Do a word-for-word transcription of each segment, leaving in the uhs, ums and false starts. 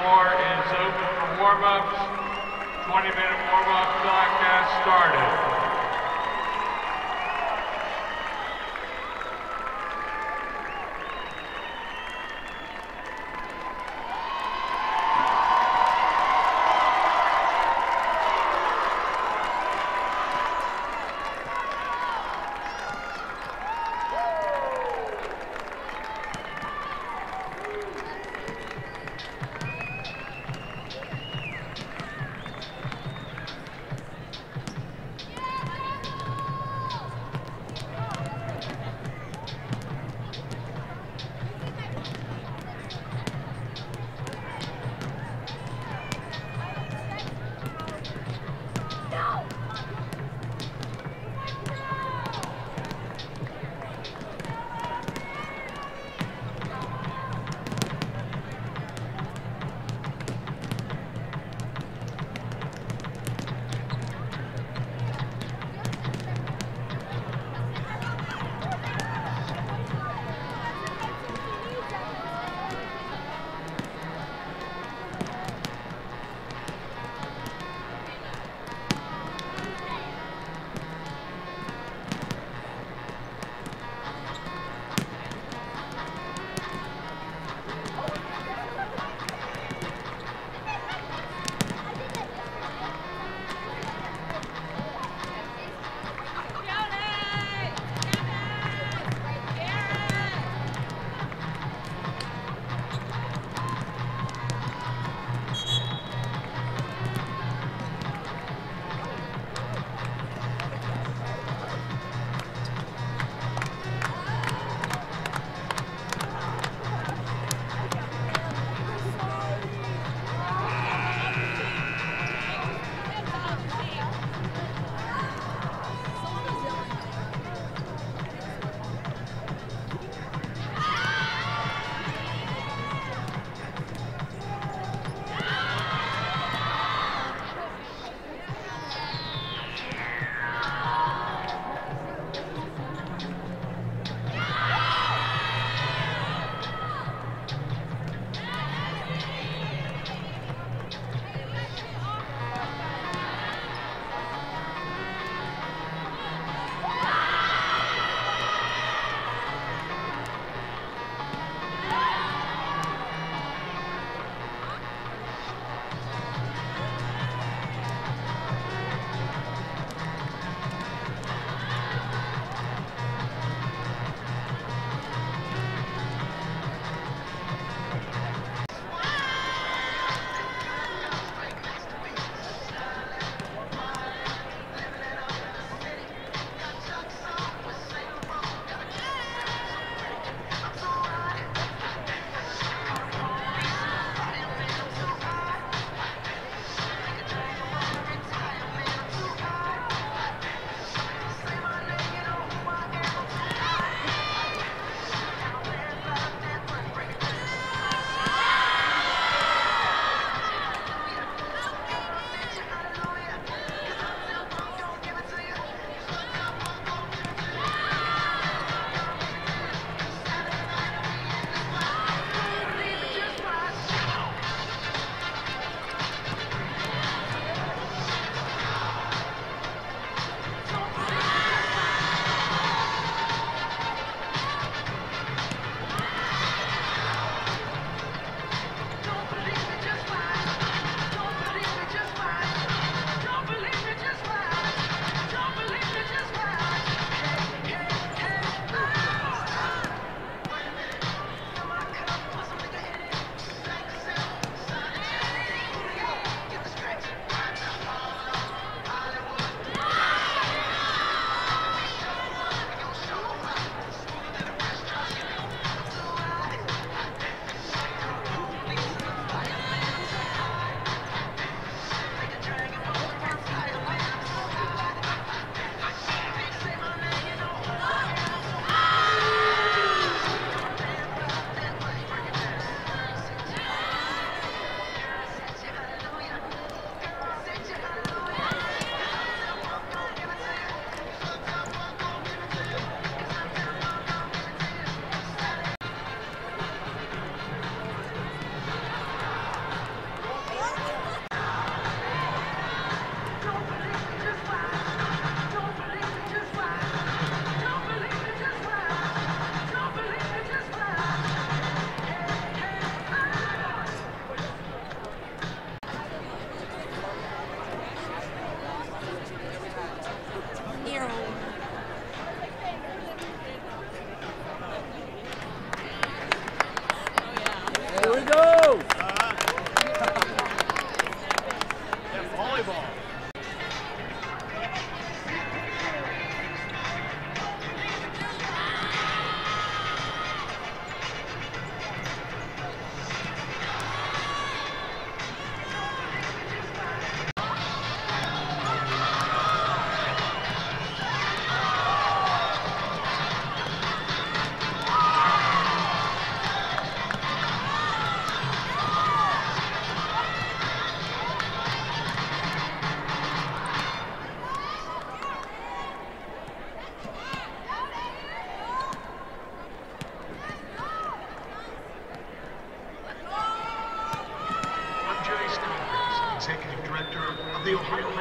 floor is open for warm-ups. twenty minute warm-up clock has started.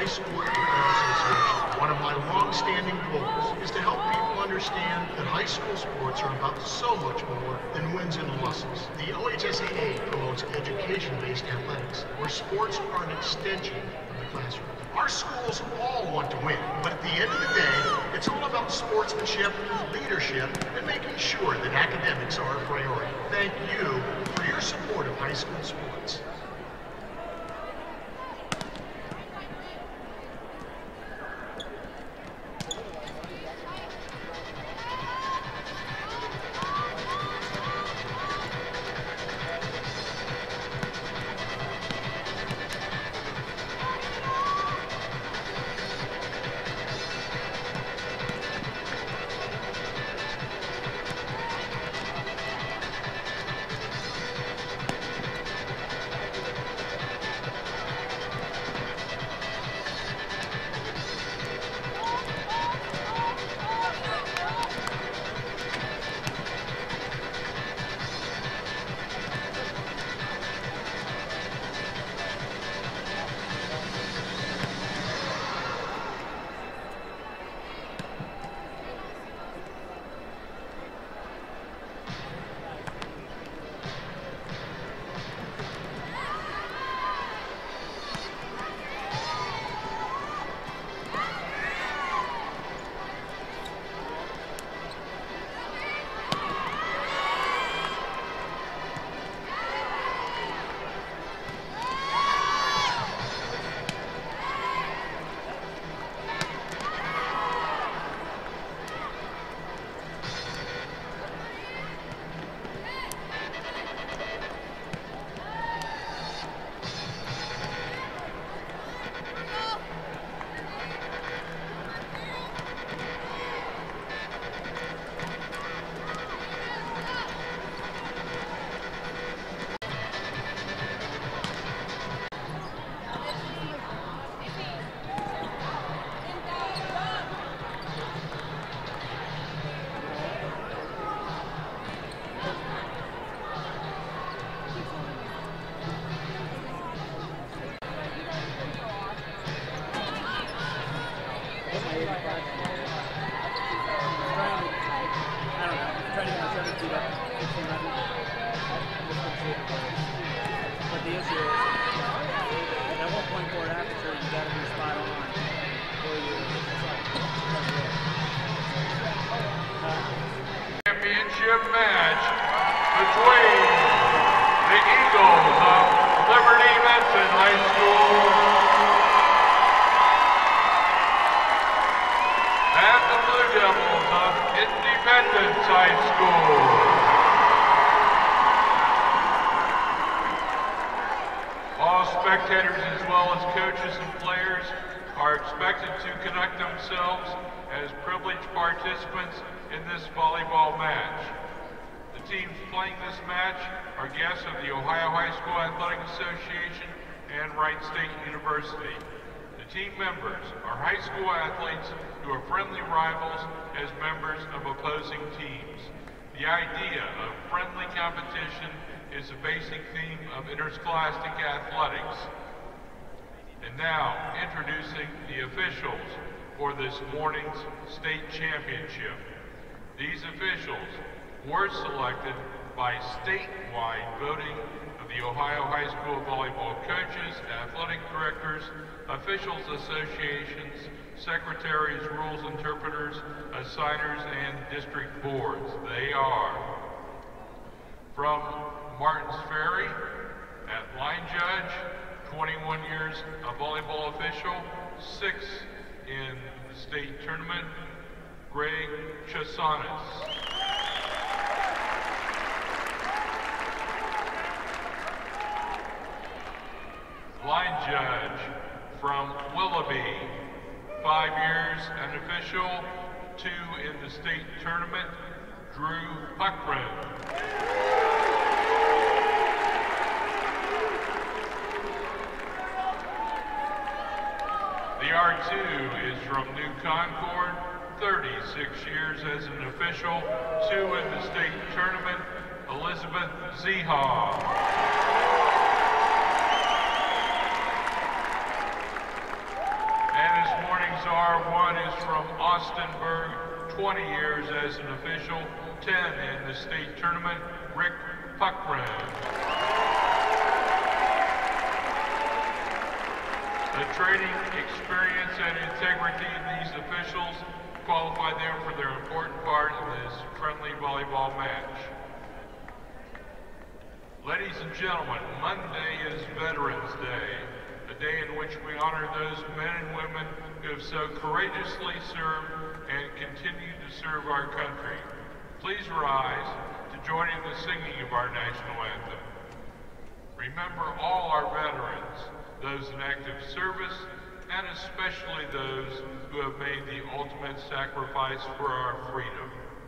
High School Athletics Association. One of my long-standing goals is to help people understand that high school sports are about so much more than wins and losses. The O H S A A promotes education-based athletics, where sports are an extension of the classroom. Our schools all want to win, but at the end of the day, it's all about sportsmanship, leadership, and making sure that academics are a priority. Thank you for your support of high school sports. Championship match between the Eagles of Liberty Benson High School and the Blue Devils of Independence High School. All spectators as well as coaches and players are expected to conduct themselves as privileged participants in this volleyball match. The teams playing this match are guests of the Ohio High School Athletic Association and Wright State University. The team members are high school athletes who are friendly rivals as members of opposing teams. The idea of friendly competition is a basic theme of interscholastic athletics. And now, introducing the officials for this morning's state championship. These officials were selected by statewide voting of the Ohio High School Volleyball coaches, athletic directors, officials associations, secretaries, rules interpreters, assigners, and district boards. They are from Martins Ferry at line judge, twenty-one years a volleyball official, six in the state tournament, Greg Chesanis. Line judge from Willoughby, five years an official, two in the state tournament, Drew Puckren. The R two is from New Concord, thirty-six years as an official, two in the state tournament, Elizabeth Zeha. honorees are: one is from Austinburg, twenty years as an official, ten in the state tournament, Rick Puckran. The training, experience, and integrity of these officials qualify them for their important part in this friendly volleyball match. Ladies and gentlemen, Monday is Veterans Day, a day in which we honor those men and women who have so courageously served and continue to serve our country. Please rise to join in the singing of our national anthem. Remember all our veterans, those in active service, and especially those who have made the ultimate sacrifice for our freedom.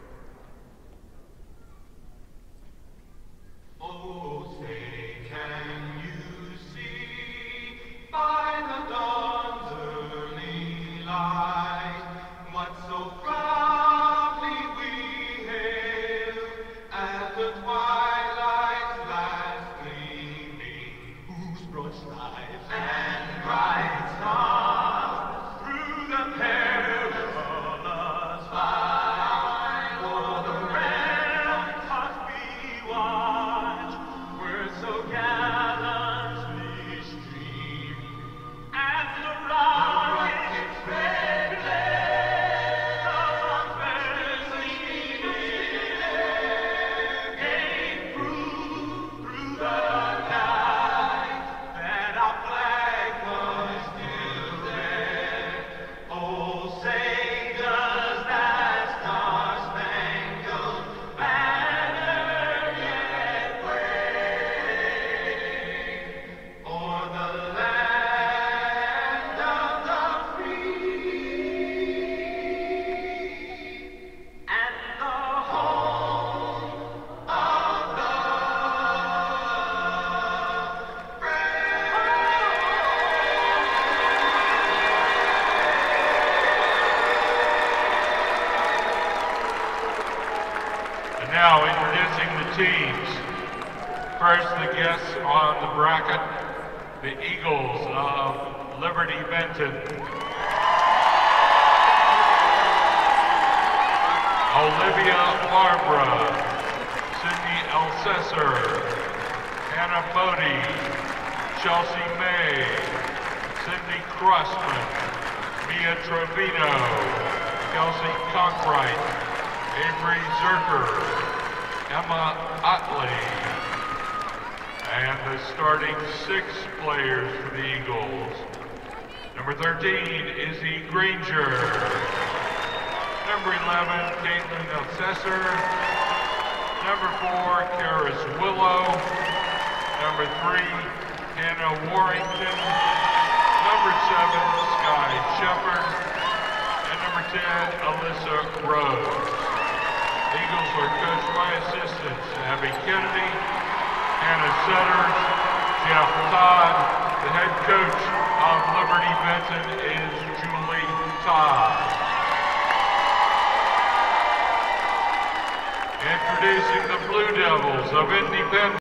Oh, say, can you see by the dawn's early light what so proudly we hailed at the twilight's last gleaming, whose broad skies and bright stars through the perilous fight o'er the ramparts we watched were so gallantly streamed, and the rockets red blaze of unfailing air gave proof through the night that our flag was still there. Oh, say does that star-spangled banner yet wave o'er the land of the free and the home of the And now introducing the teams. First, the guests on the bracket, the Eagles of Liberty Benton. Olivia Barbara, Sydney Elsesser, Hannah Bodie, Chelsea May, Cindy Crossman, Mia Trevino, Kelsey Cockright, Avery Zerker, Emma Otley, and the starting six players for the Eagles. Number thirteen, Izzy Granger. Number eleven, Caitlin Elsesser. Number four, Karis Willow. Number three, Hannah Warrington. Number seven, Sky Shepard. And number ten, Alyssa Rose. The Eagles are coached by assistants Abby Kennedy, Hannah Sutter, Jeff Todd. The head coach of Liberty Benton is Julie Todd. Introducing the Blue Devils of Independence.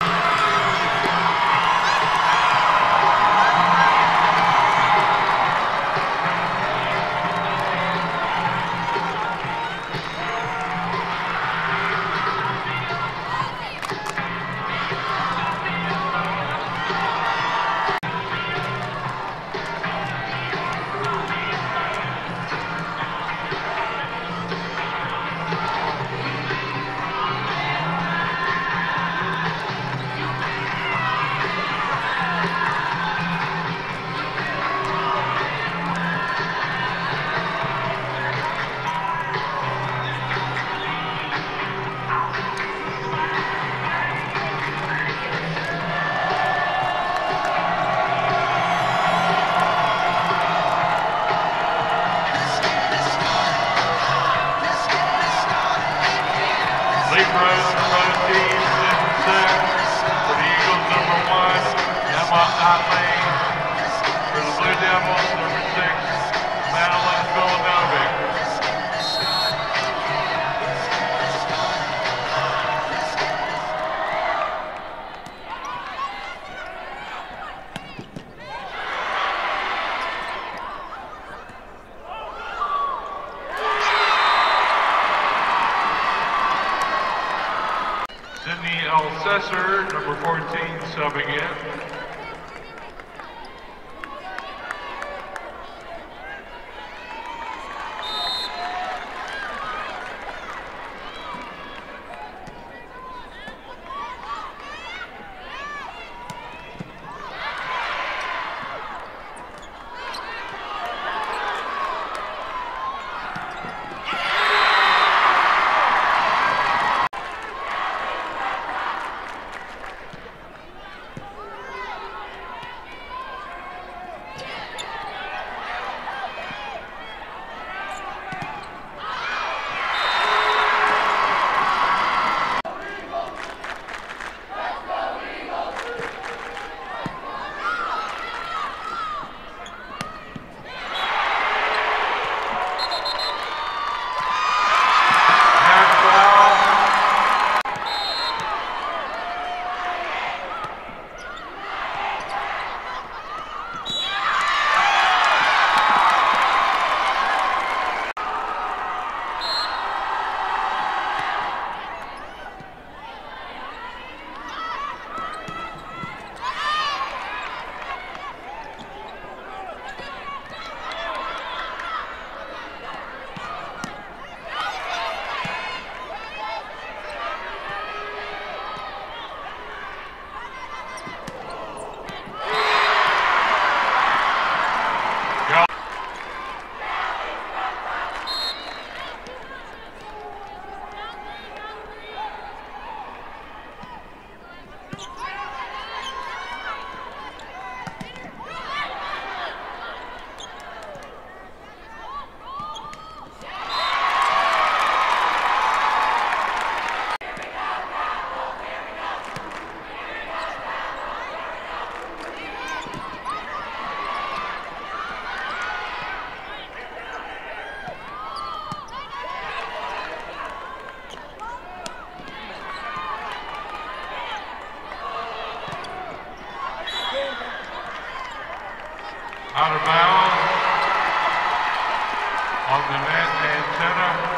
Sydney Alcesser, number fourteen, subbing in. Out of bounds on the net antenna.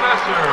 Professor.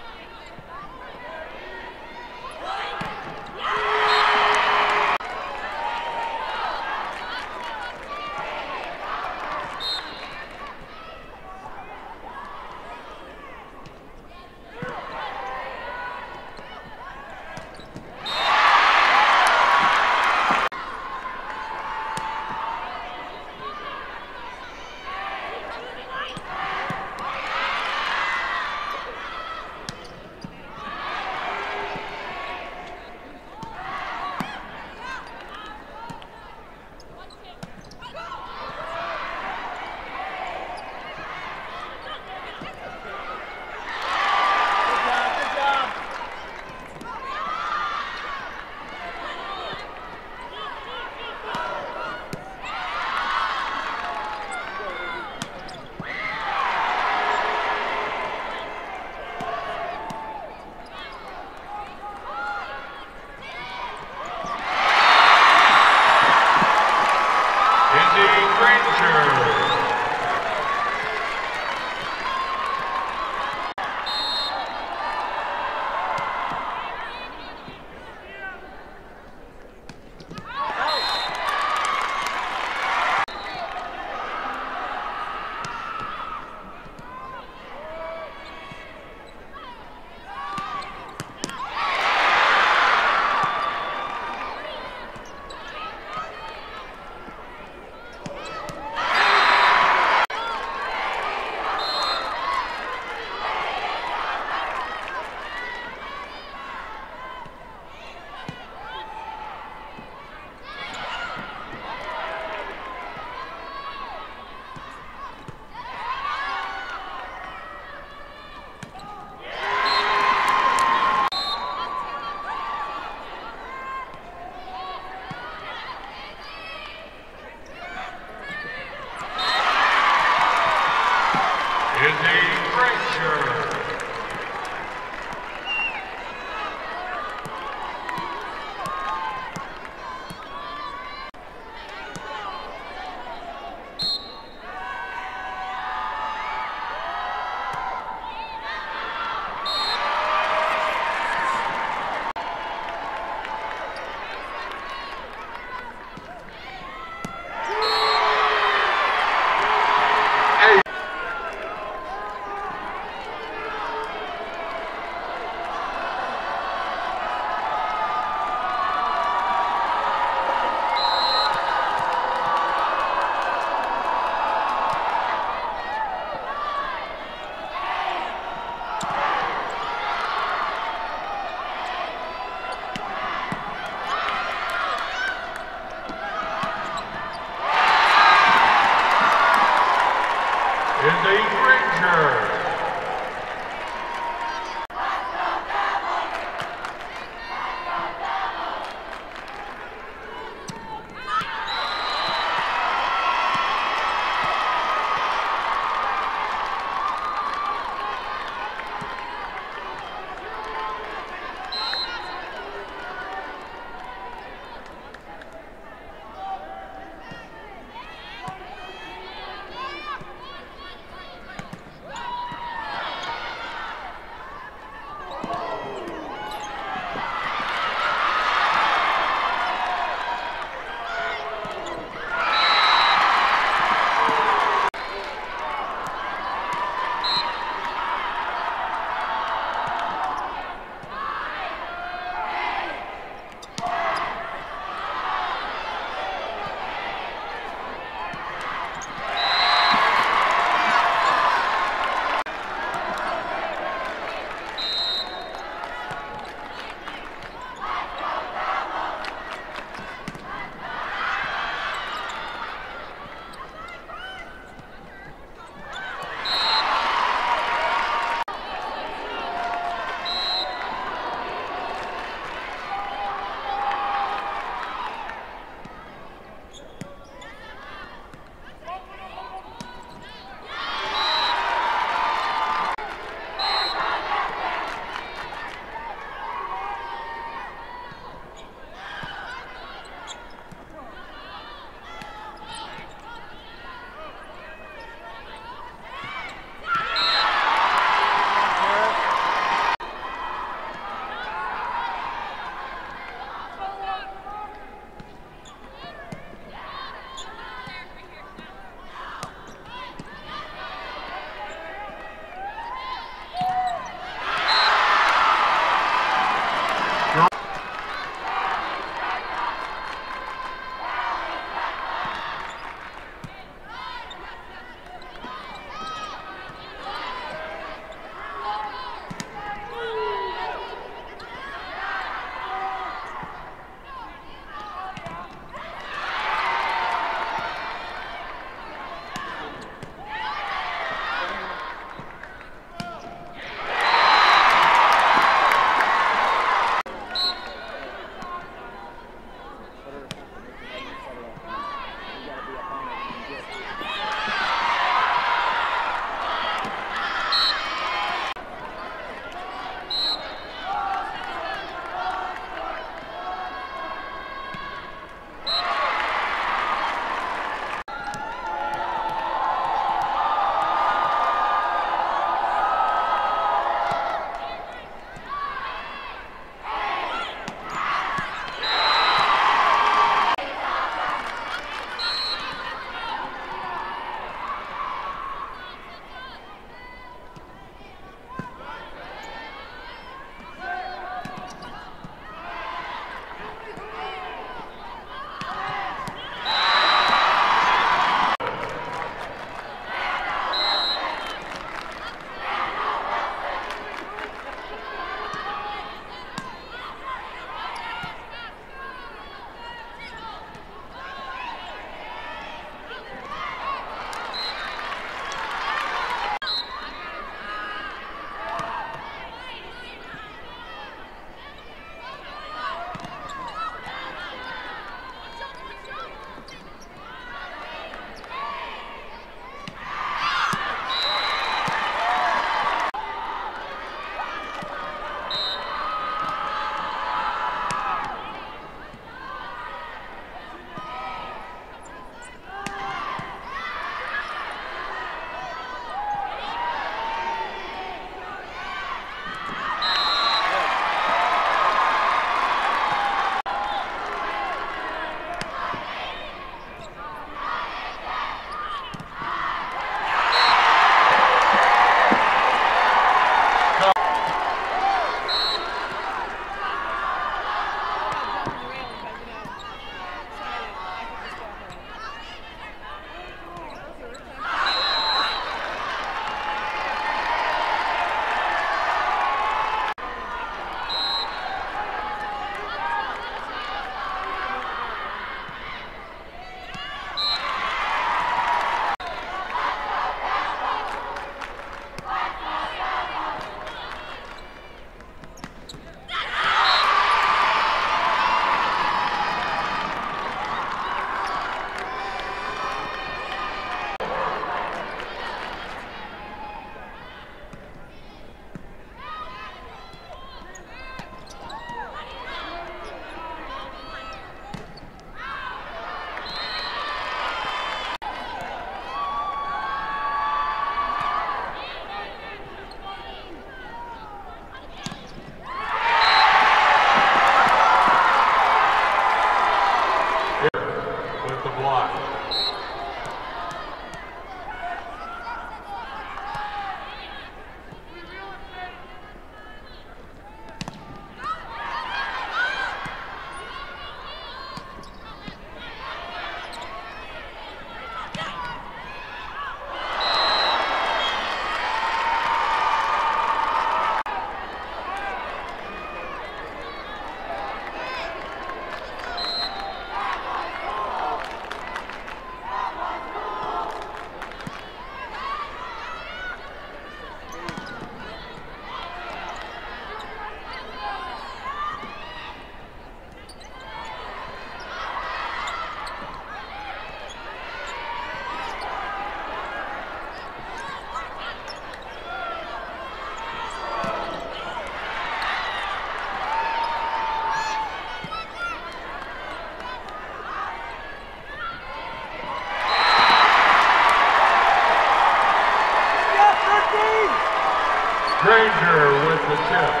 Granger with the tip.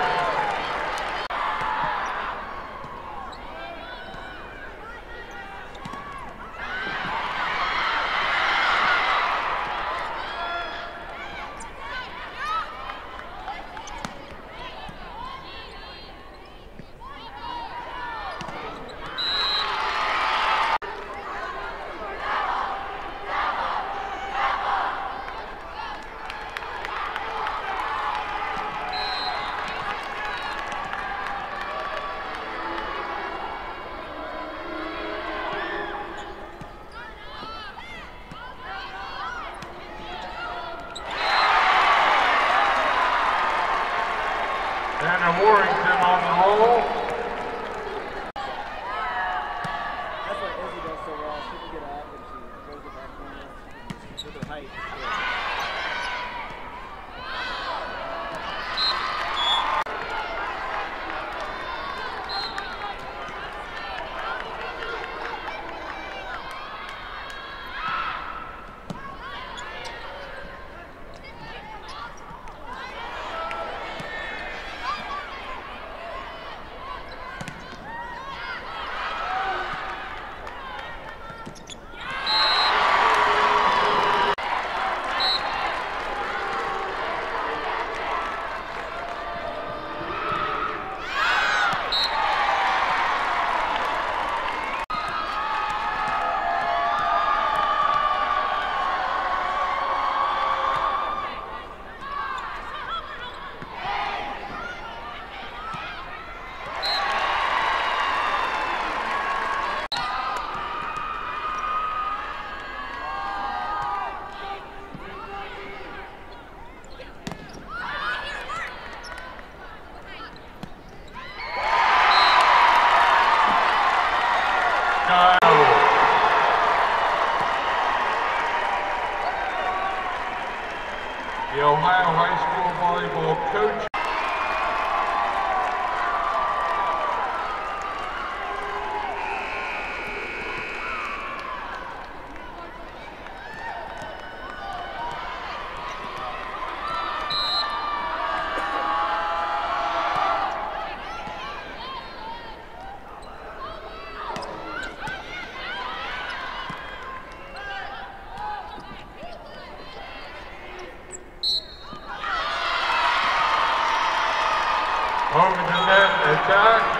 Anna Warrington on the roll. That's what Izzy does so well. She can get up and she throws it back on with her height. Yeah. The Ohio High School volleyball coach. Over the net attack.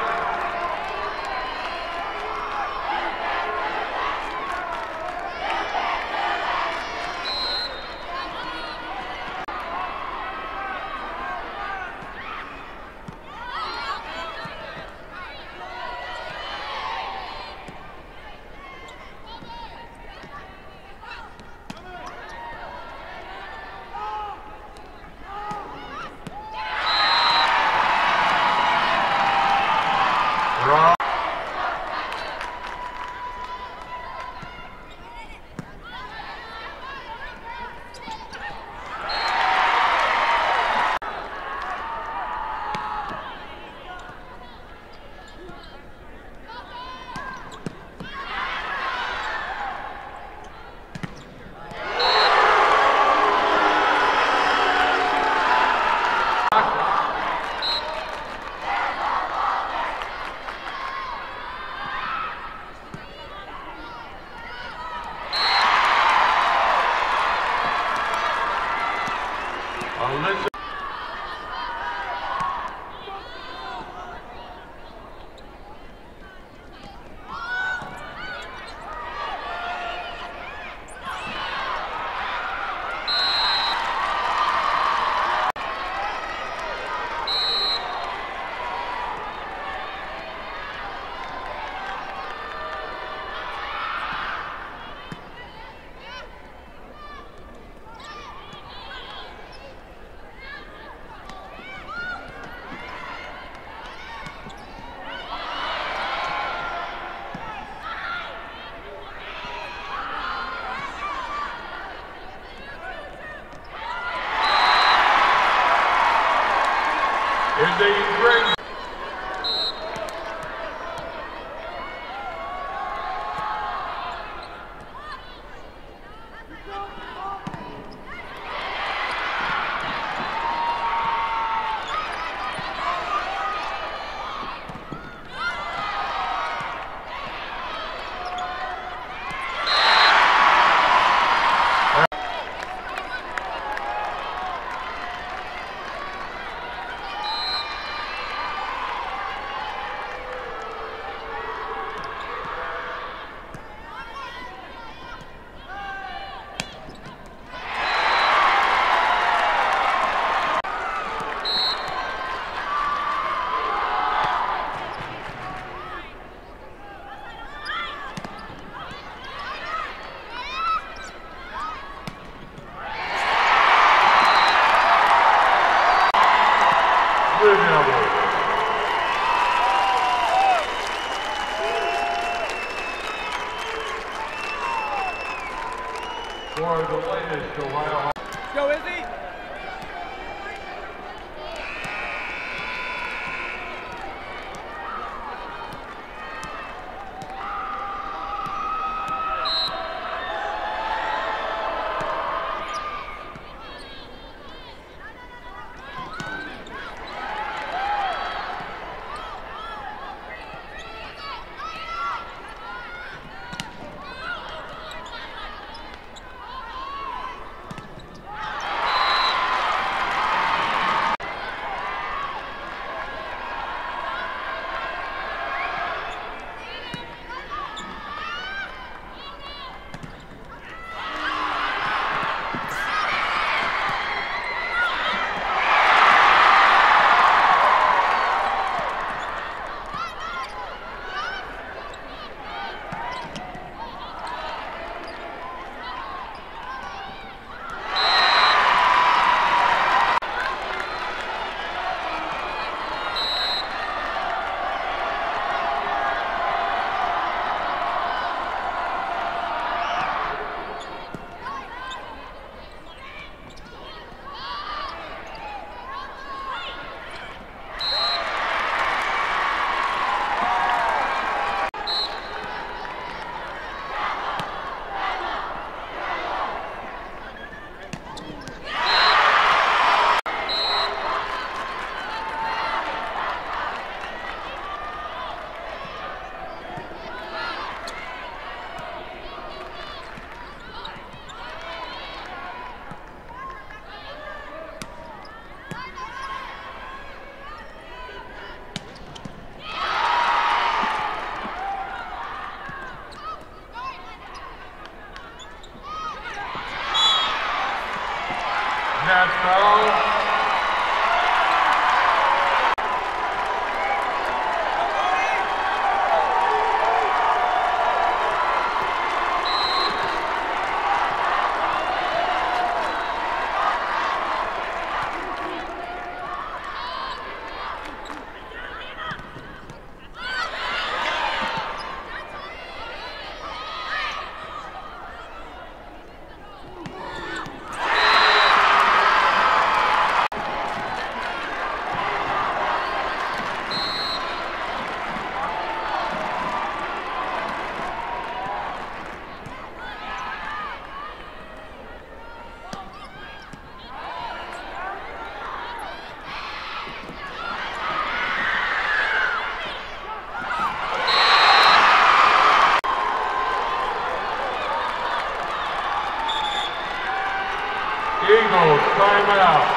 Alyssa. Is a great For the latest Ohio. Go, Izzy! Net foul. Eagles, timeout.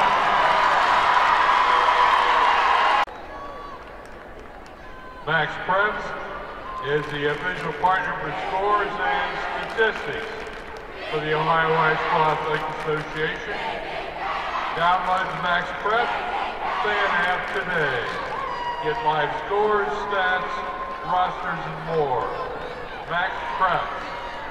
Max Preps is the official partner for scores and statistics for the Ohio High School Athletic Association. Download the Max Prep fan app today. Get live scores, stats, rosters, and more. Max Preps.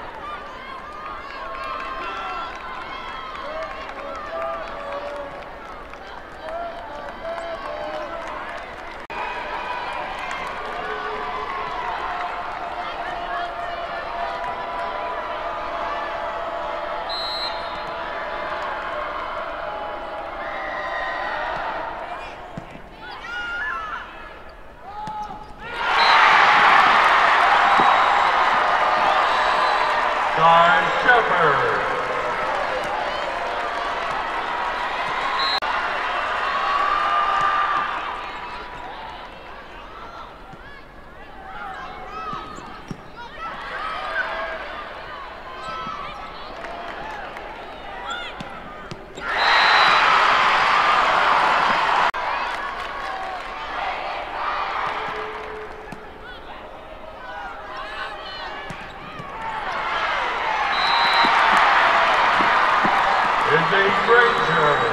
Guy Shepard. Is a Granger.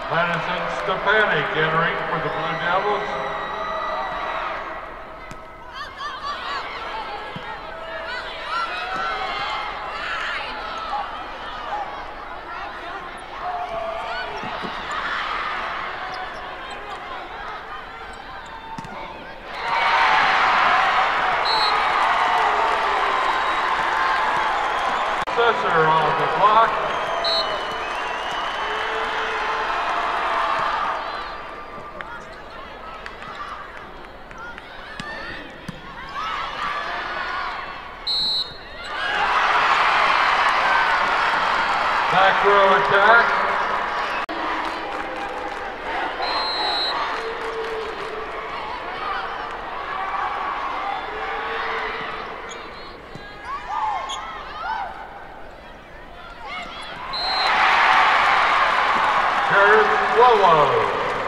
Madison Stepanek entering for the Blue Devils. Sisser on the block. Back row attack. Willow.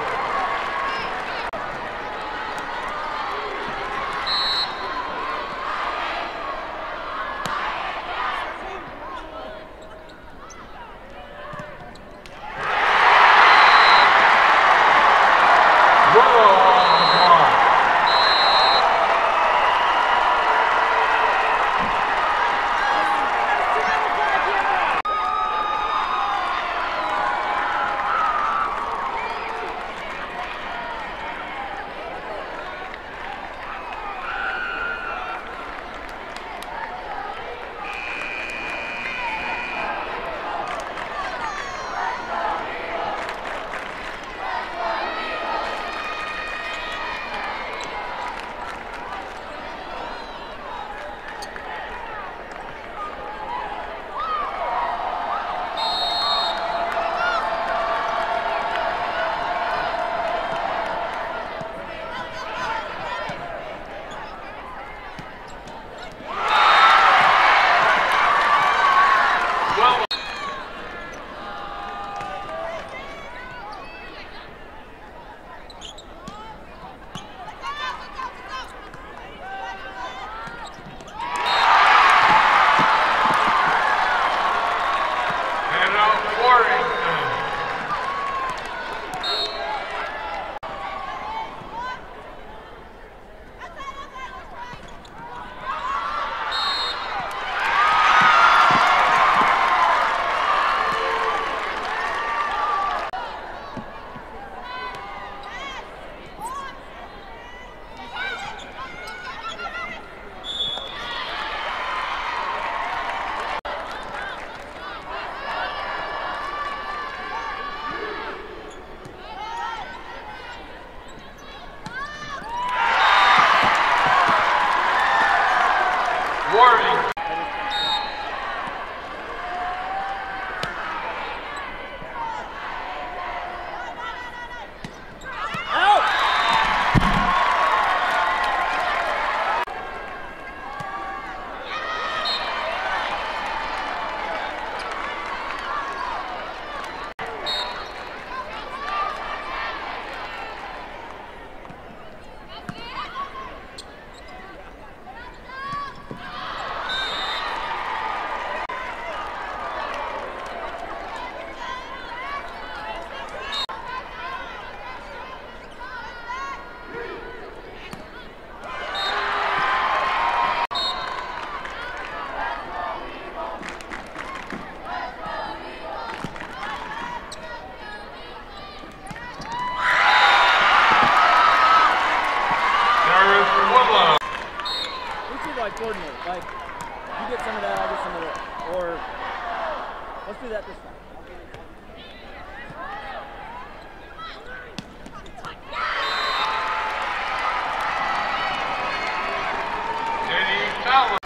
Warning. Like coordinate, like you get some of that, I'll get some of that, or let's do that this time. Jenny Talent.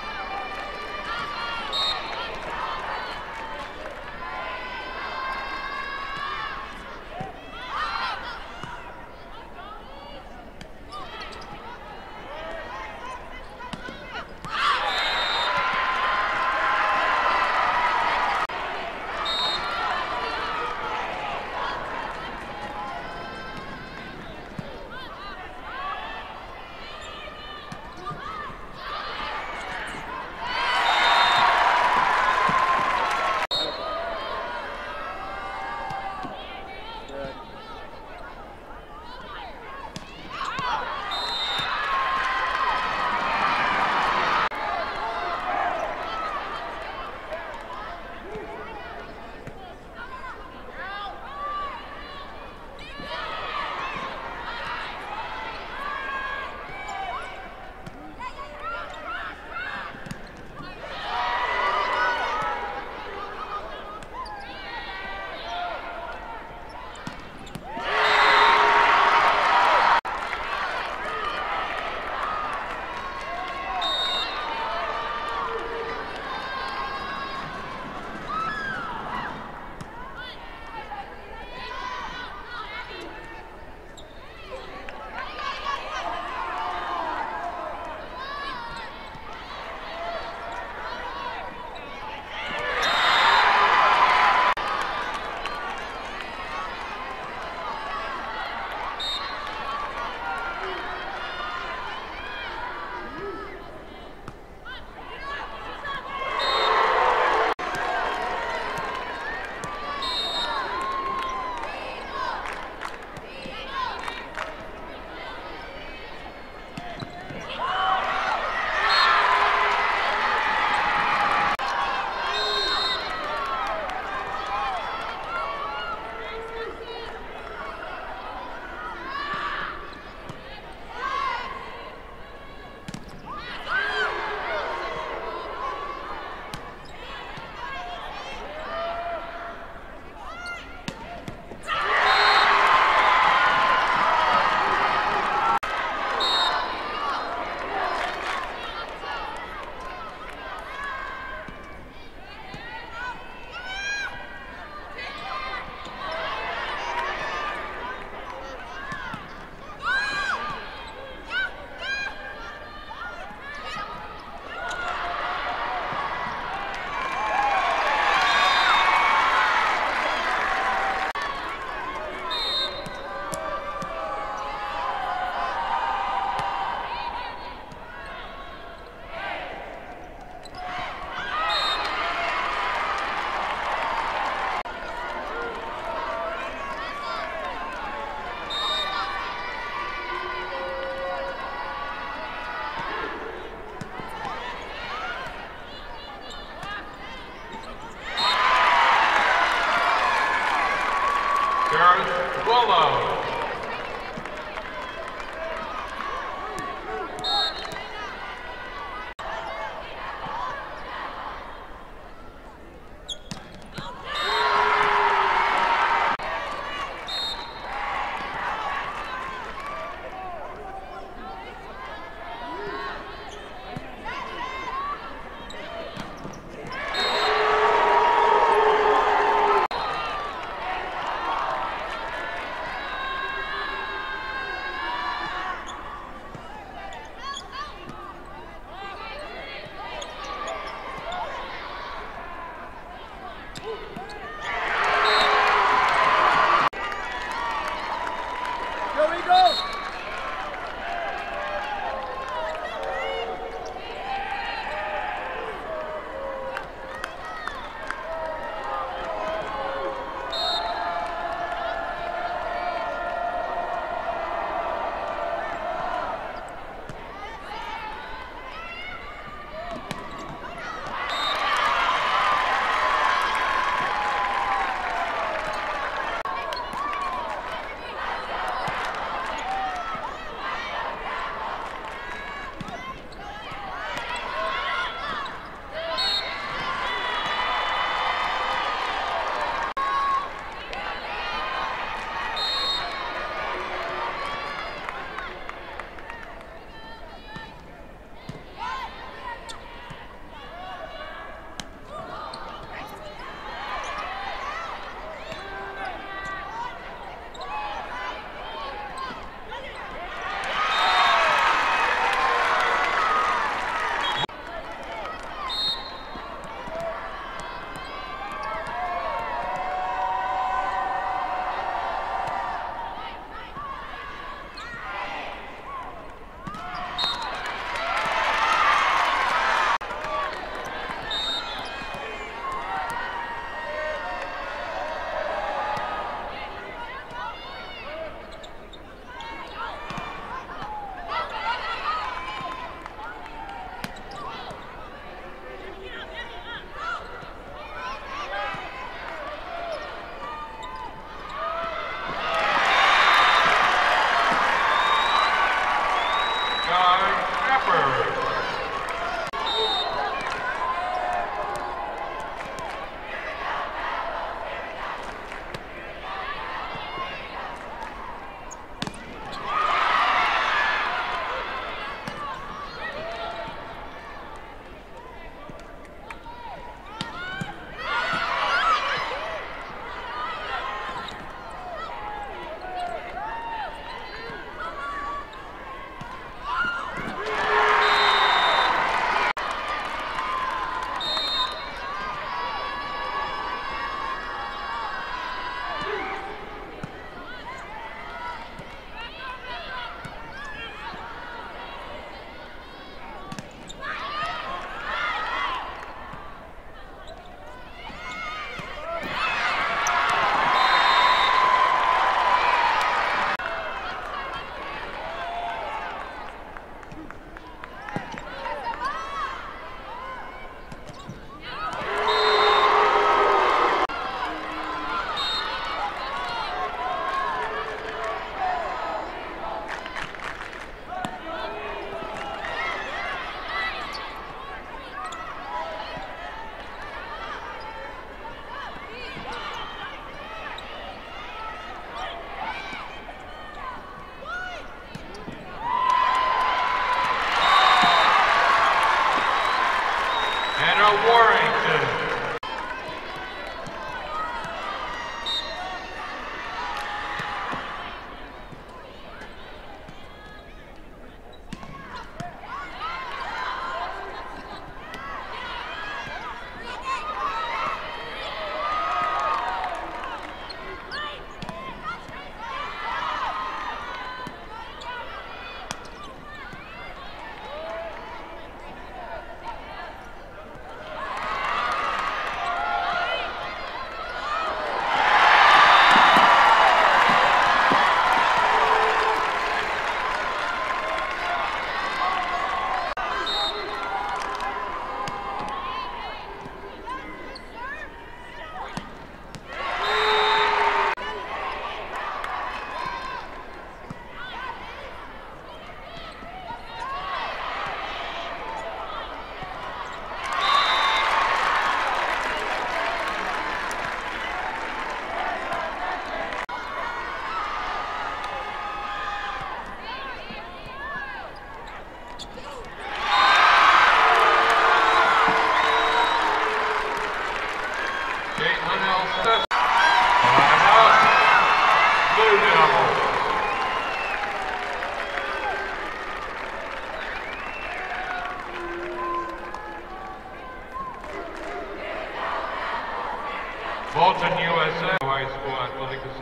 Gareth Willow.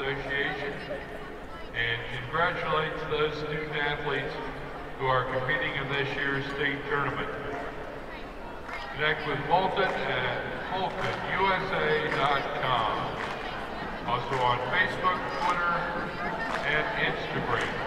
Association and congratulates those student athletes who are competing in this year's state tournament. Connect with Moulton at Moulton U S A dot com. Also on Facebook, Twitter, and Instagram.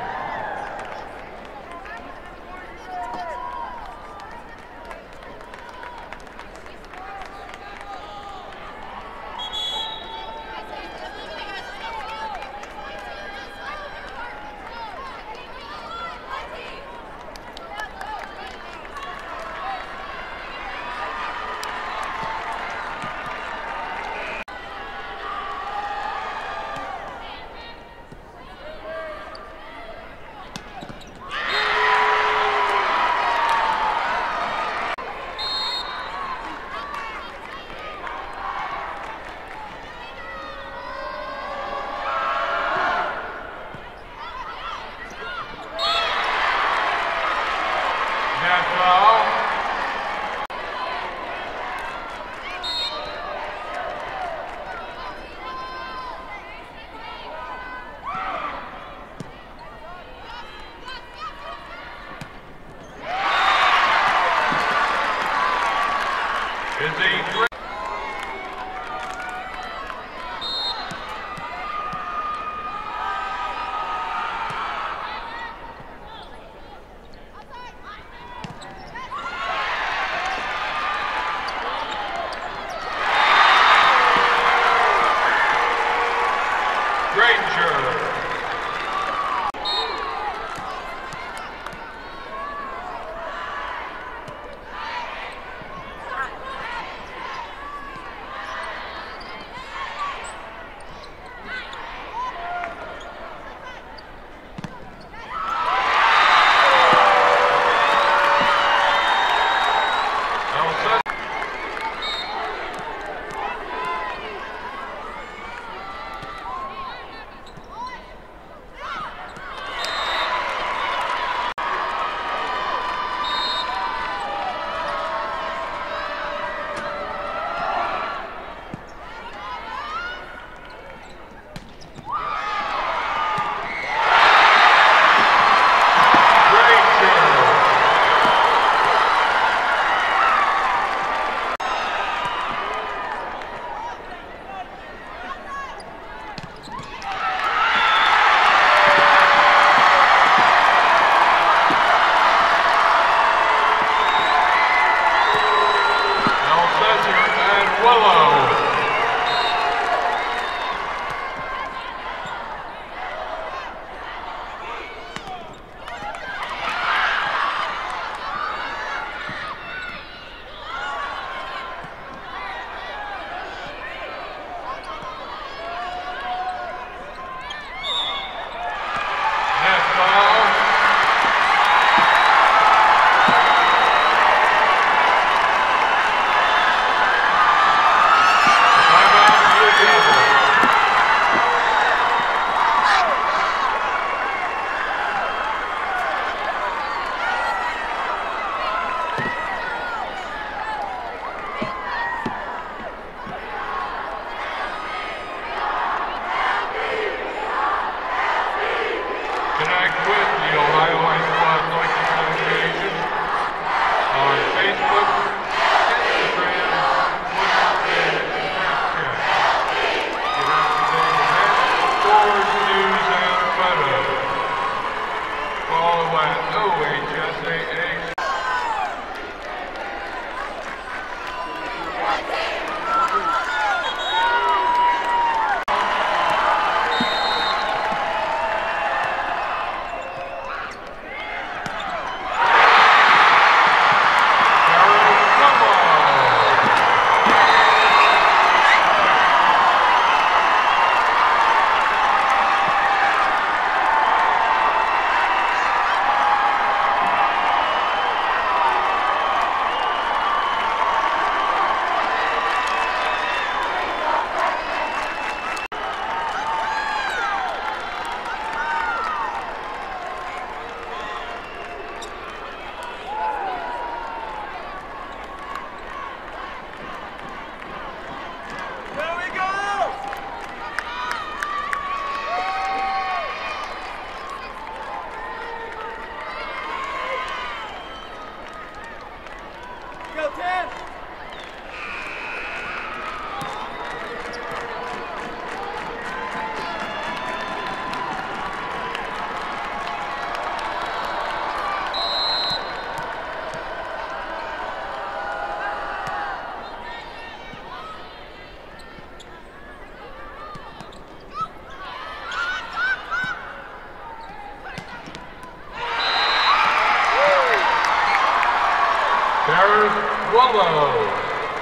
Gareth Willow.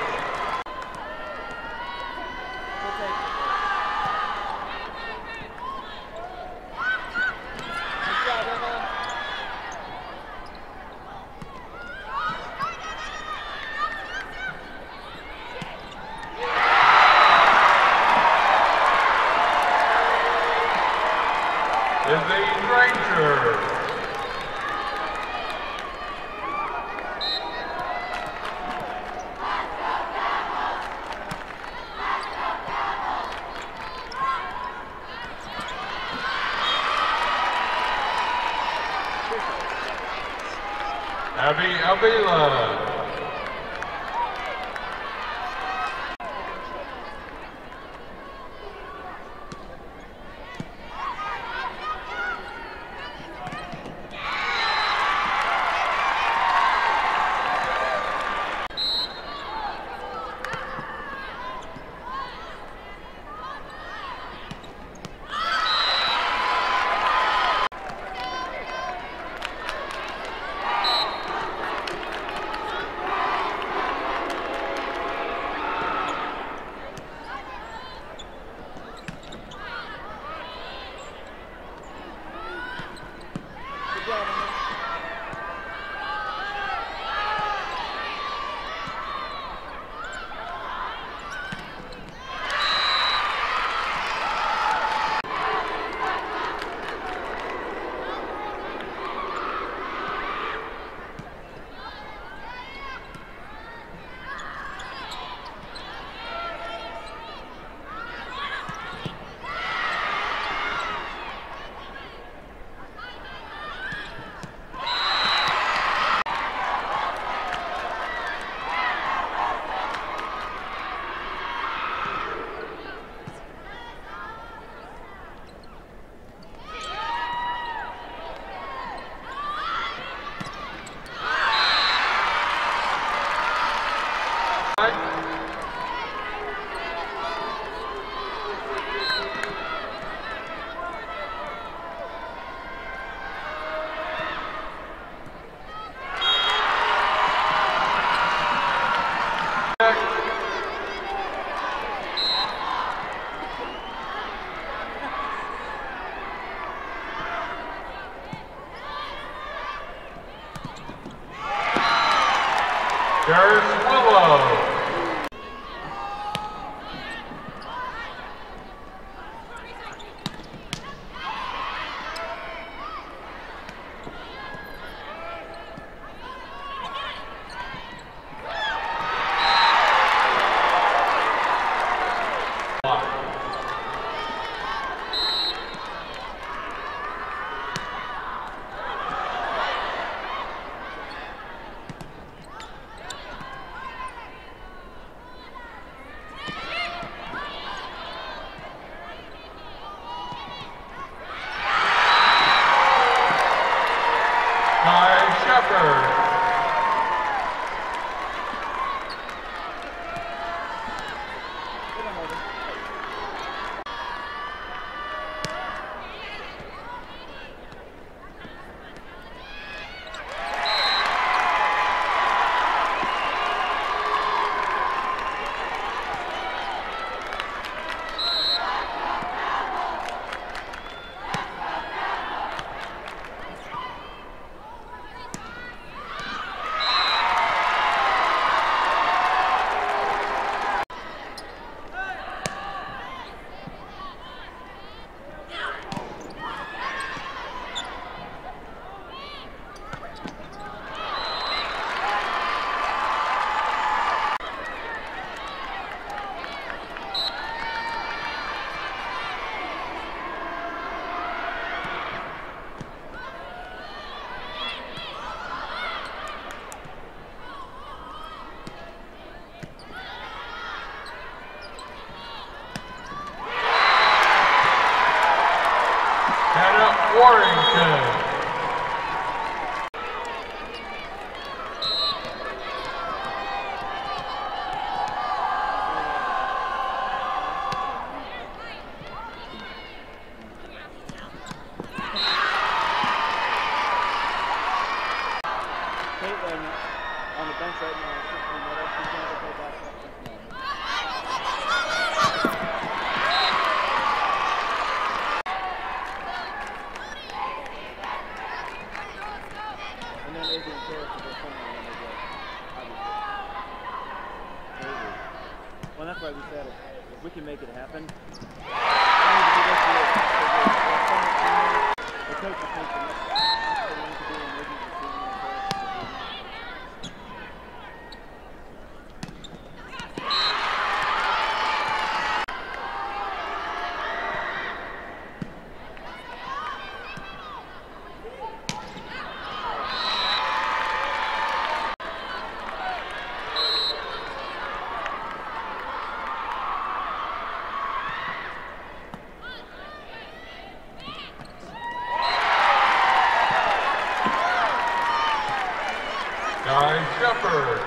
Izzy Granger. Abby Avila. Gareth Willow. Warrington. Caitlin on the bench right now. Izzy and Terrence will go somewhere when they go, obviously. Maybe. Well, that's why we said if, if we can make it happen, the coach will think the next thing to do and maybe the team and Guy Shepard.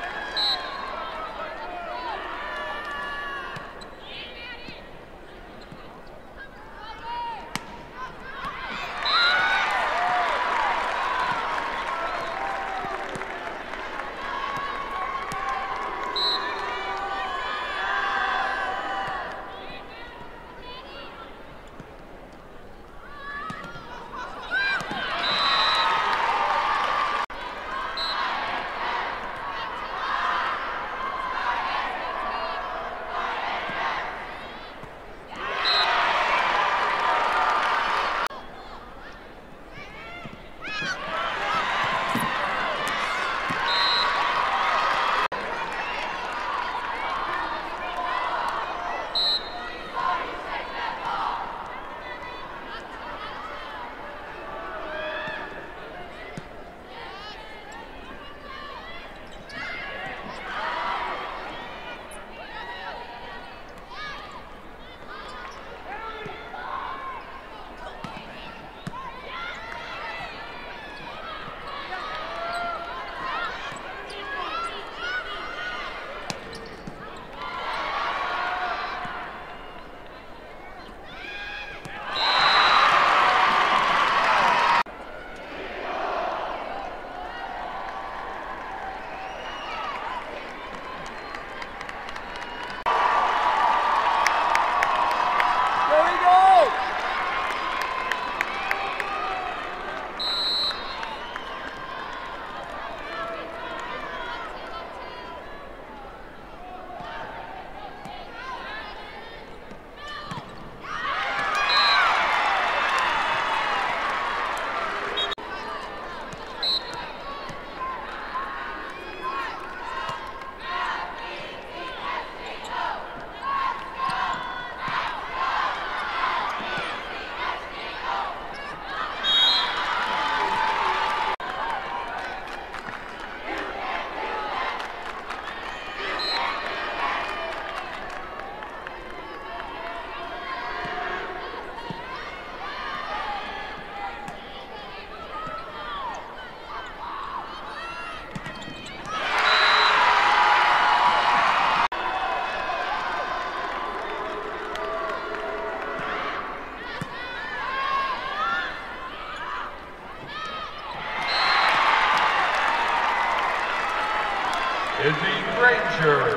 Izzy Granger.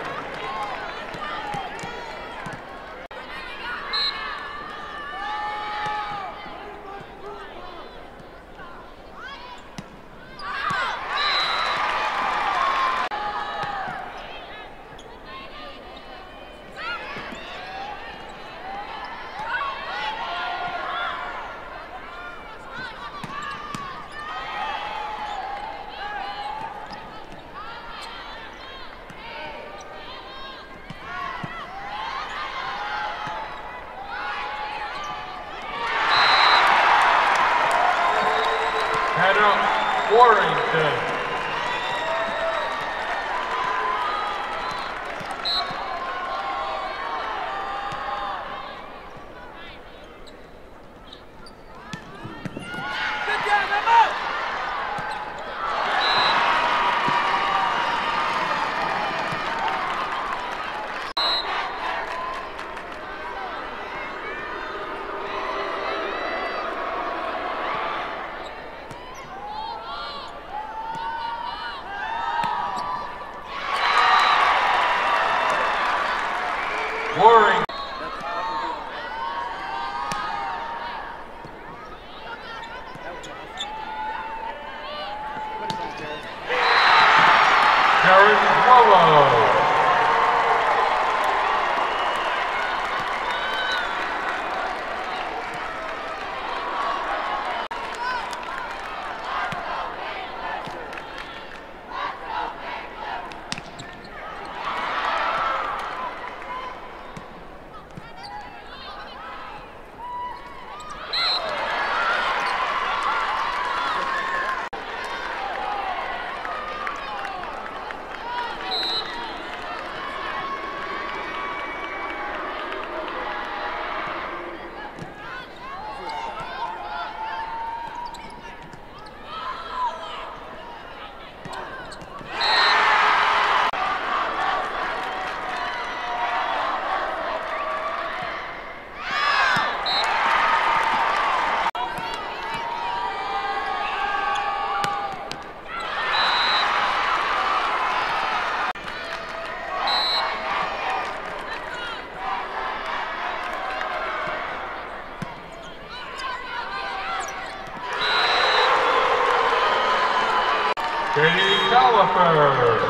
Hannah Warrington. Aaron Wallow. Katie Caliper.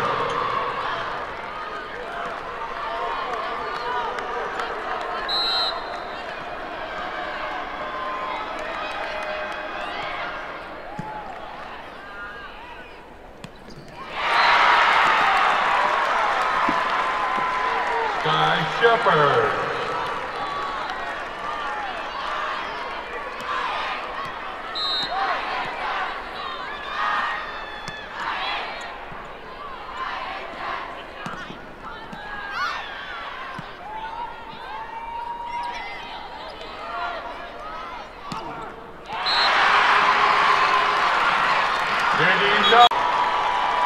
Sky Shepard.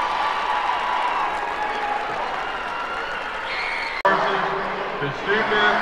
The student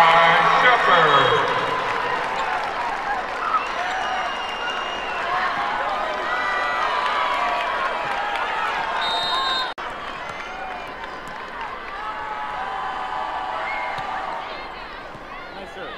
Ty Shepard. Nice serve.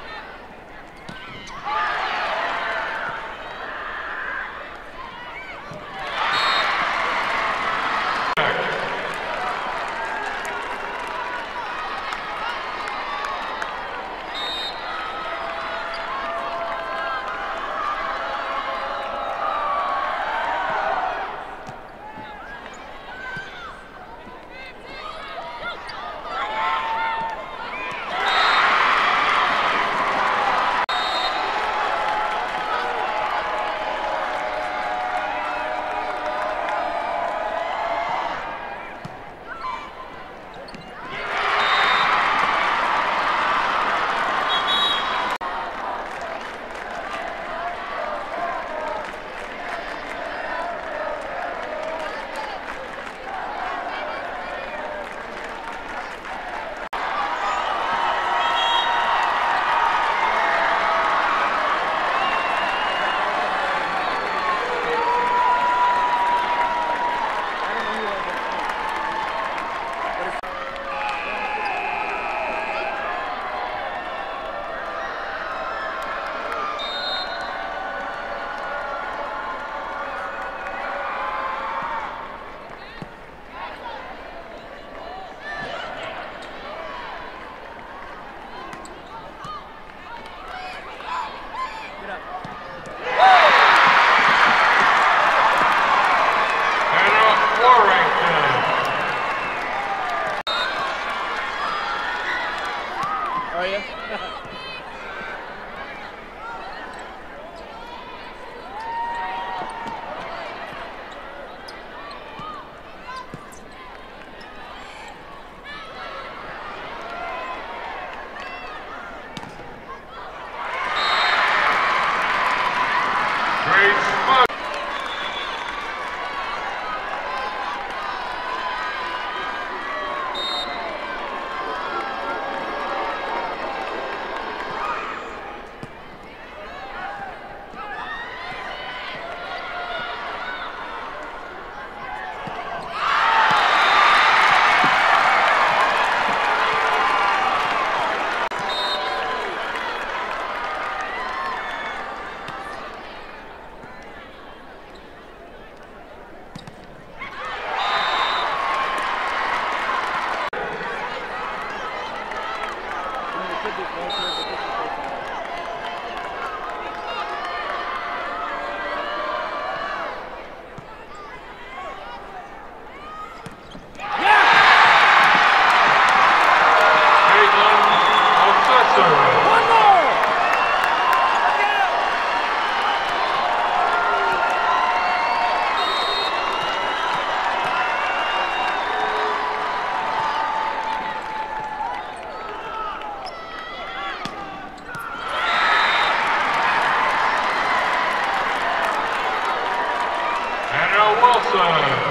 Are you? Great spot. Wilson.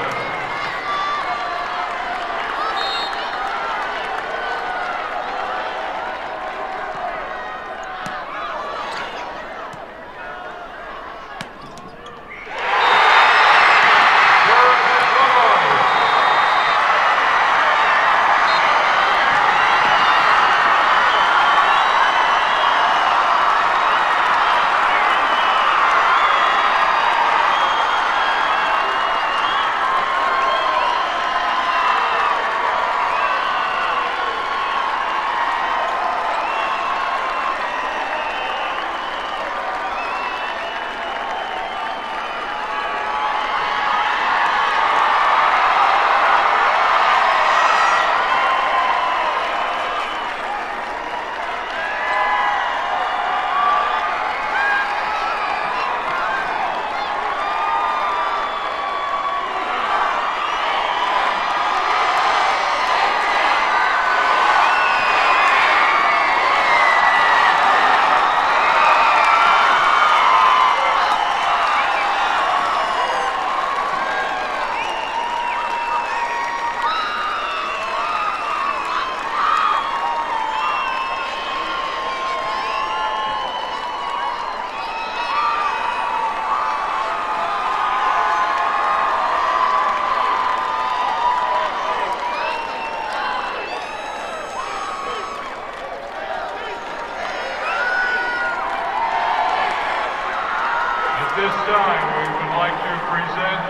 time, we would like to present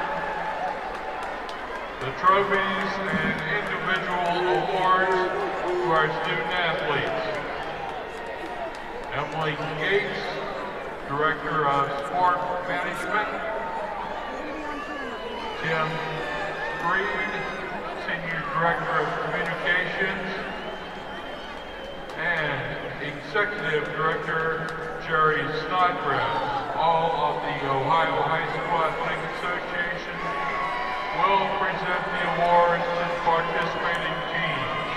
the trophies and individual awards to our student athletes. Emily Gates, Director of Sport Management. Tim Freed, Senior Director of Communications. And Executive Director Jerry Snodgrass. All of the Ohio High School Athletic Association will present the awards to participating teams.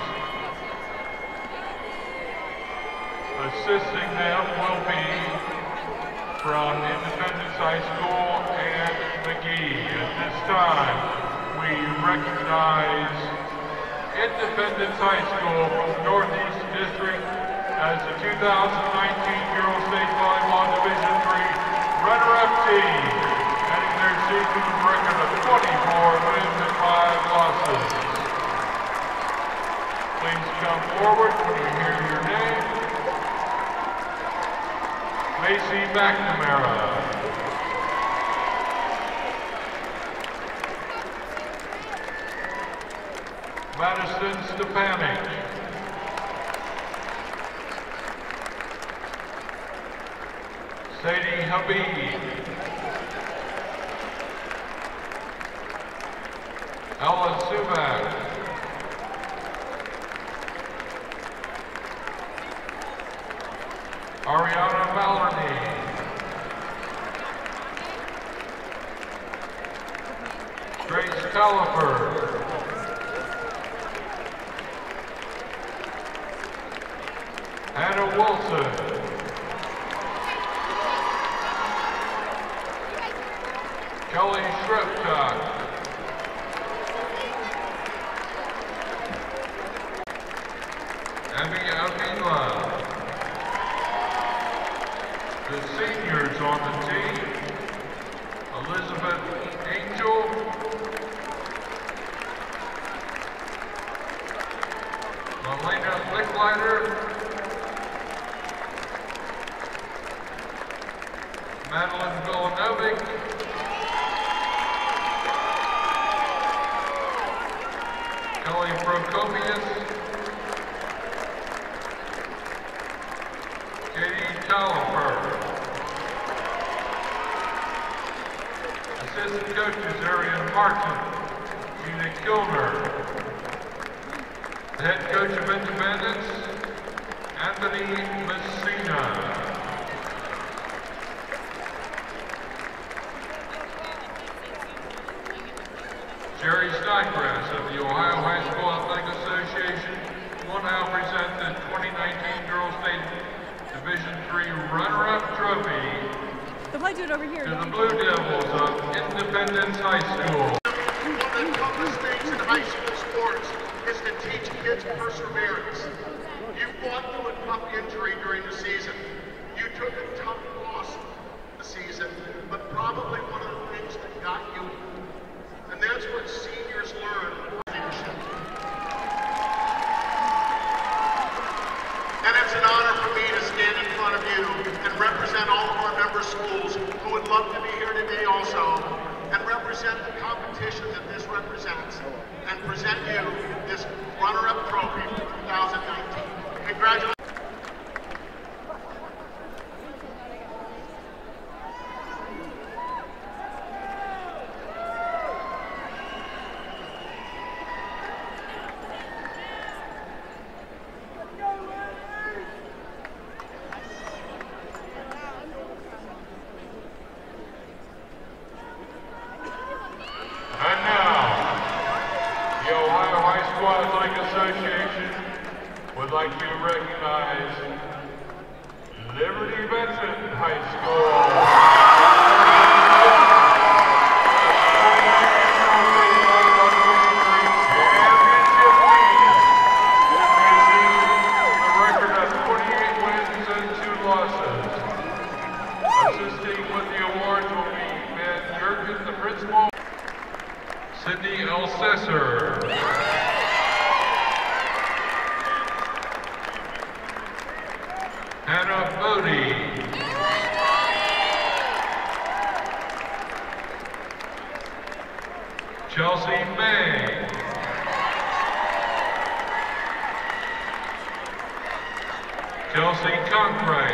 Assisting them will be from Independence High School and McGee. At this time, we recognize Independence High School from the Northeast District as the two thousand nineteen Girls State Volleyball Division three runner-up team, ending their season with a record of twenty-four wins and five losses. Please come forward when you hear your name. Macy McNamara. Madison Stepanek. Sadie Habib. Ella Subak. Ariana Maloney. Grace Califer. Hannah Wilson. Kelly Shrepchuk. Abby Avila. The seniors on the team, Elizabeth Angel, Melena Licklider, Madeline Vilanovic, Kelly Prokopius, Katie Califer. Assistant coaches Arian Martin, Gina Kilmer. The head coach of Independence, Anthony Messina. Jerry Snodgrass of the Ohio High School Athletic Association will now present the twenty nineteen Girls State Division three runner-up trophy They'll probably do it over here. to the Blue Devils of Independence High School. One of the toughest things in high school sports is to teach kids perseverance. You fought through a tough injury during the season. You took a tough loss the season, but probably one of the things that got you, and that's what seniors learn, leadership. And it's an honor for me to stand in front of you and represent all of our member schools who would love to be here today also, and represent the competition that this represents, and present you this runner-up trophy for two thousand nineteen. Congratulations. Would like to recognize Liberty Benson High School. Championship team, using a record of twenty-eight wins and two losses. Assisting with the awards will be Ben Jurgen, the principal, Sydney Elsesser. Hannah Bodie. Kelsey Conkright.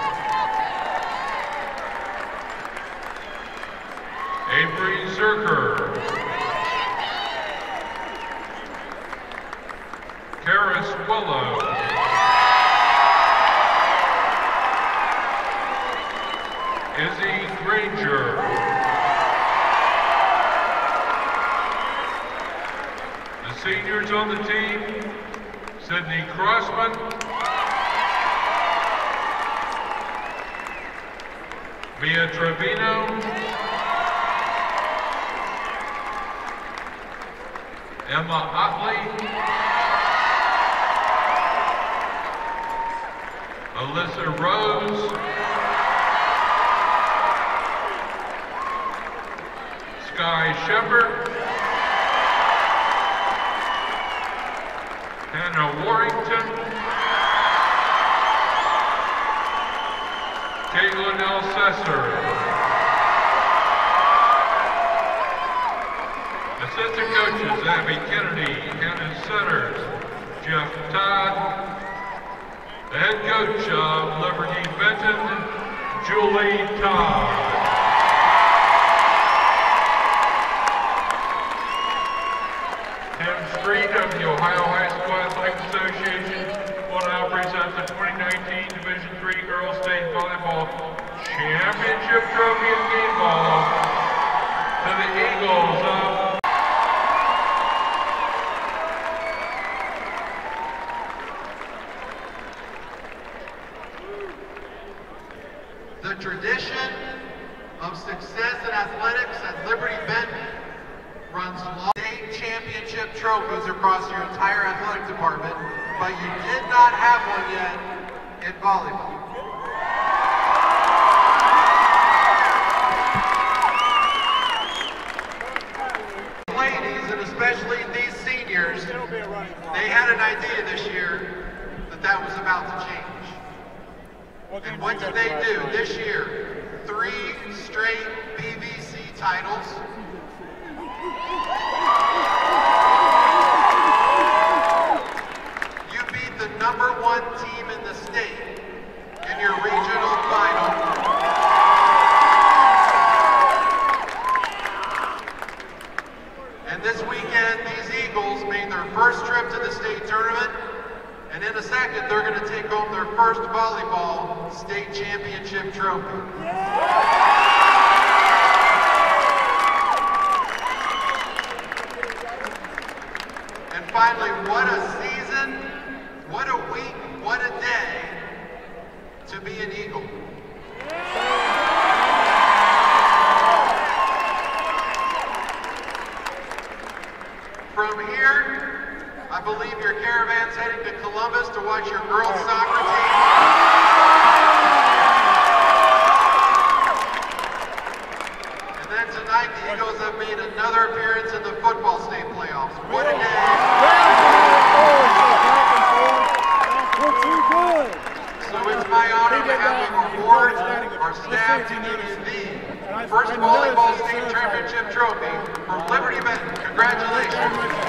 Avery Zerker. Karis Willow. Izzy Granger. The seniors on the team, Sydney Crossman, Mia Trevino, Emma Otley, Alyssa Rose, Sky Shepard, Hannah Warrington, Caitlin Elsesser. Assistant coaches, Abby Kennedy, Hannah Setters, Jeff Todd. The head coach of Liberty Benton, Julie Todd. Tim Street of the Ohio High School Athletic Association will now present the twenty nineteen Division three Girls State Volleyball Championship Trophy and Game Ball to the Eagles of the tradition of success in athletics at Liberty Benton runs long. State championship trophies across your entire athletic department, but you did not have one yet in volleyball. Ladies, and especially these seniors, they had an idea this year that that was about to change. And what did they do this year? Three straight B V C titles. You beat the number one team in the state in your regional final. And this weekend, these Eagles made their first trip to the state tournament. And in a second, they're going to take home their first volleyball state championship trophy. And finally, what a season, what a week, what a day to be an Eagle. From here, I believe your caravan's heading to Columbus to watch your girls' soccer team. And then tonight, the Eagles have made another appearance in the football state playoffs. What a day. So it's my honor to have you reward our staff to give you the first volleyball state championship trophy for Liberty Benton. Congratulations.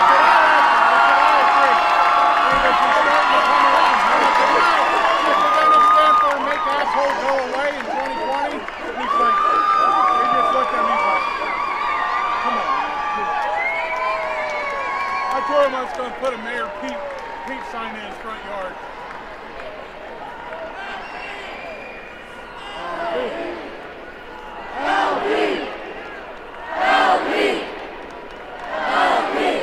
I was going to put a Mayor Pete, Pete sign in his front yard. Help me! Help me! Help me!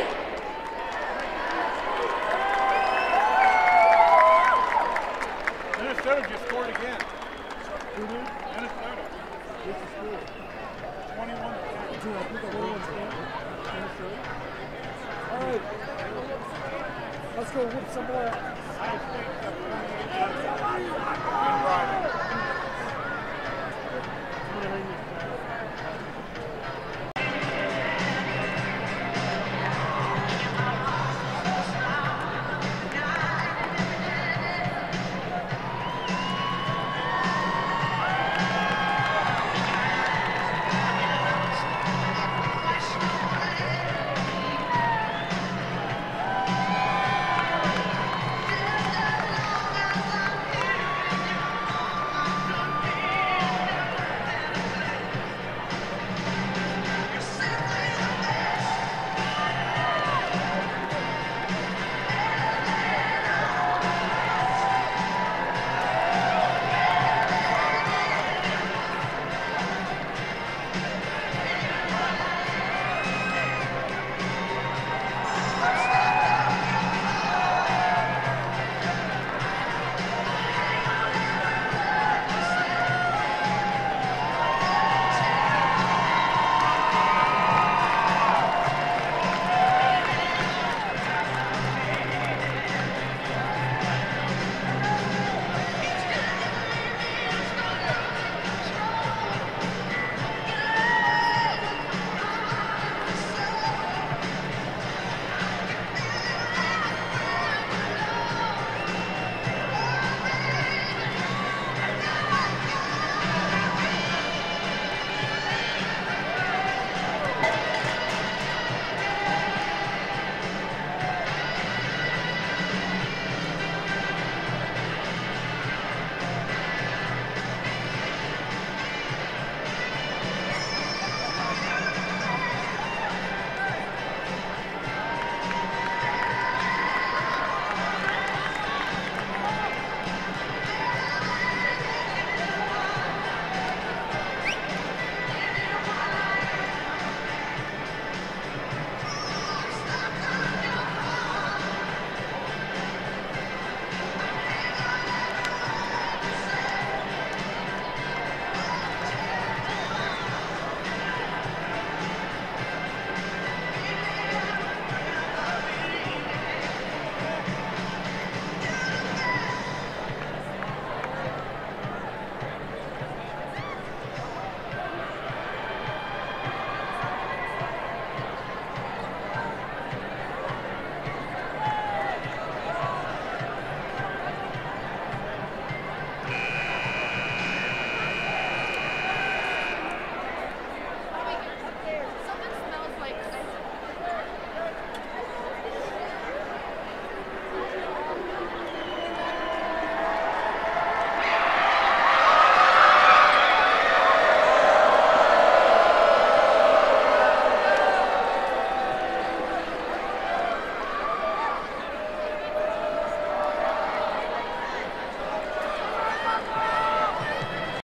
Minnesota just scored again. Mm-hmm. Minnesota. What's the score? twenty-one to ten. I think the whole one's Minnesota. All right. Let's go with some more.